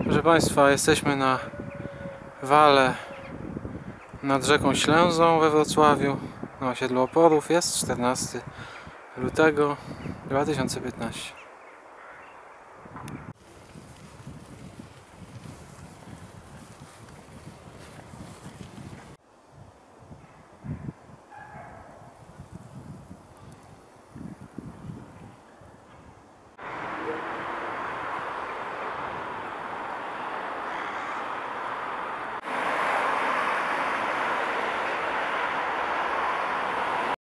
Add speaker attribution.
Speaker 1: Proszę Państwa, jesteśmy na wale nad rzeką Ślęzą we Wrocławiu, na osiedlu Oporów. Jest 14 lutego 2015.